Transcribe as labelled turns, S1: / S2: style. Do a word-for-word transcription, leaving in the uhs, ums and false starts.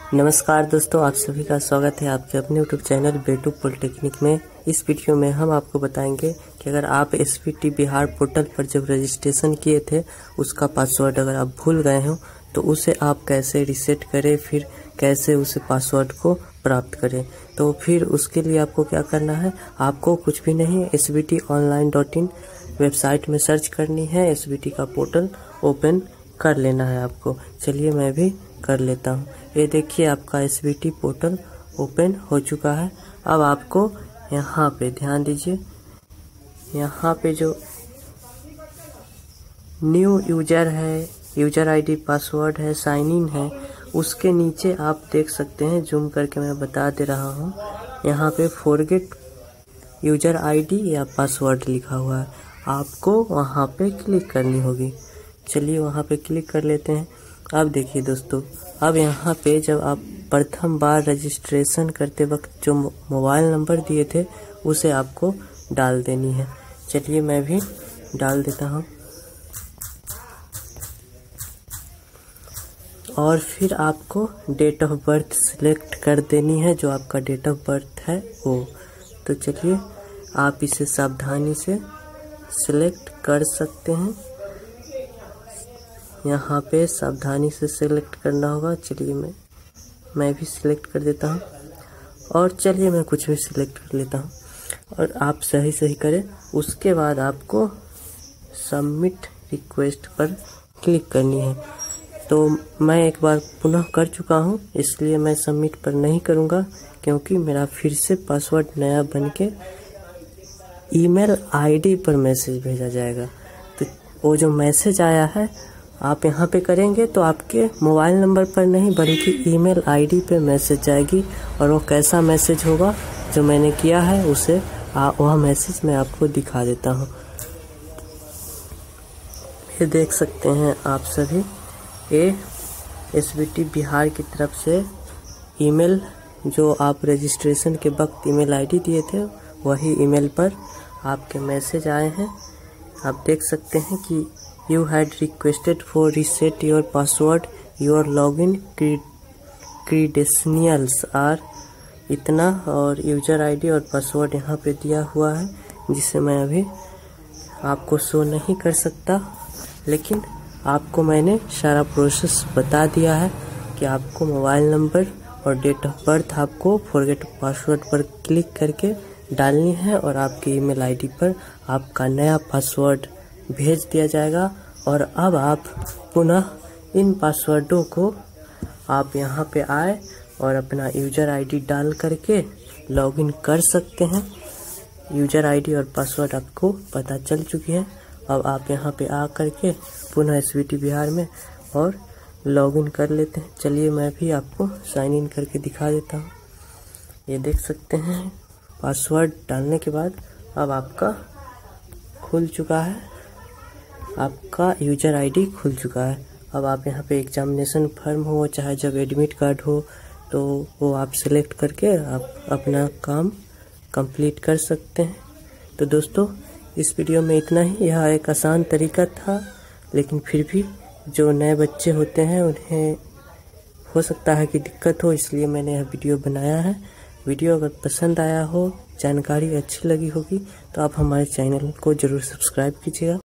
S1: नमस्कार दोस्तों, आप सभी का स्वागत है आपके अपने यूट्यूब चैनल बेटू पॉलिटेक्निक में। इस वीडियो में हम आपको बताएंगे कि अगर आप एसवीटी बिहार पोर्टल पर जब रजिस्ट्रेशन किए थे उसका पासवर्ड अगर आप भूल गए हो तो उसे आप कैसे रीसेट करें, फिर कैसे उसे पासवर्ड को प्राप्त करें। तो फिर उसके लिए आपको क्या करना है, आपको कुछ भी नहीं, S V T online dot in website में सर्च करनी है, एसवीटी का पोर्टल ओपन कर लेना है आपको। चलिए मैं भी कर लेता हूँ। ये देखिए आपका एसवीटी पोर्टल ओपन हो चुका है। अब आपको यहाँ पे ध्यान दीजिए, यहाँ पे जो न्यू यूजर है, यूजर आईडी पासवर्ड है, साइन इन है, उसके नीचे आप देख सकते हैं, जूम करके मैं बता दे रहा हूँ, यहाँ पे फॉरगेट यूजर आईडी या पासवर्ड लिखा हुआ है, आपको वहाँ पे क्लिक करनी होगी। चलिए वहाँ पे क्लिक कर लेते हैं। अब देखिए दोस्तों, अब यहाँ पे जब आप प्रथम बार रजिस्ट्रेशन करते वक्त जो मोबाइल नंबर दिए थे उसे आपको डाल देनी है। चलिए मैं भी डाल देता हूँ और फिर आपको डेट ऑफ बर्थ सिलेक्ट कर देनी है, जो आपका डेट ऑफ बर्थ है वो। तो चलिए आप इसे सावधानी से सिलेक्ट कर सकते हैं, यहाँ पे सावधानी से सिलेक्ट करना होगा। चलिए मैं मैं भी सिलेक्ट कर देता हूँ और चलिए मैं कुछ भी सिलेक्ट कर लेता हूँ और आप सही सही करें। उसके बाद आपको सबमिट रिक्वेस्ट पर क्लिक करनी है। तो मैं एक बार पुनः कर चुका हूँ, इसलिए मैं सबमिट पर नहीं करूँगा, क्योंकि मेरा फिर से पासवर्ड नया बन के ईमेल आईडी पर मैसेज भेजा जाएगा। तो वो जो मैसेज आया है आप यहाँ पे करेंगे तो आपके मोबाइल नंबर पर नहीं बल्कि ईमेल आईडी पे मैसेज जाएगी, और वो कैसा मैसेज होगा जो मैंने किया है उसे आ, वह मैसेज मैं आपको दिखा देता हूँ। ये देख सकते हैं आप सभी, ये एसवीटी बिहार की तरफ से ईमेल, जो आप रजिस्ट्रेशन के वक्त ईमेल आईडी दिए थे वही ईमेल पर आपके मैसेज आए हैं। आप देख सकते हैं कि You had requested for reset your password. Your login credentials are इतना, और यूजर आईडी और पासवर्ड यहाँ पे दिया हुआ है, जिसे मैं अभी आपको शो नहीं कर सकता, लेकिन आपको मैंने सारा प्रोसेस बता दिया है कि आपको मोबाइल नंबर और डेट ऑफ बर्थ आपको फॉरगेट पासवर्ड पर क्लिक करके डालनी है और आपकी ईमेल आईडी पर आपका नया पासवर्ड भेज दिया जाएगा। और अब आप पुनः इन पासवर्डों को आप यहाँ पे आए और अपना यूजर आईडी डाल करके लॉगिन कर सकते हैं। यूजर आईडी और पासवर्ड आपको पता चल चुकी है। अब आप यहाँ पे आ करके पुनः एसवीटी बिहार में और लॉगिन कर लेते हैं। चलिए मैं भी आपको साइन इन करके दिखा देता हूँ। ये देख सकते हैं, पासवर्ड डालने के बाद अब आपका खुल चुका है, आपका यूजर आईडी खुल चुका है। अब आप यहाँ पे एग्जामिनेशन फॉर्म हो चाहे जब एडमिट कार्ड हो तो वो आप सिलेक्ट करके आप अपना काम कंप्लीट कर सकते हैं। तो दोस्तों इस वीडियो में इतना ही। यह एक आसान तरीका था, लेकिन फिर भी जो नए बच्चे होते हैं उन्हें हो सकता है कि दिक्कत हो, इसलिए मैंने यह वीडियो बनाया है। वीडियो अगर पसंद आया हो, जानकारी अच्छी लगी होगी तो आप हमारे चैनल को ज़रूर सब्सक्राइब कीजिएगा।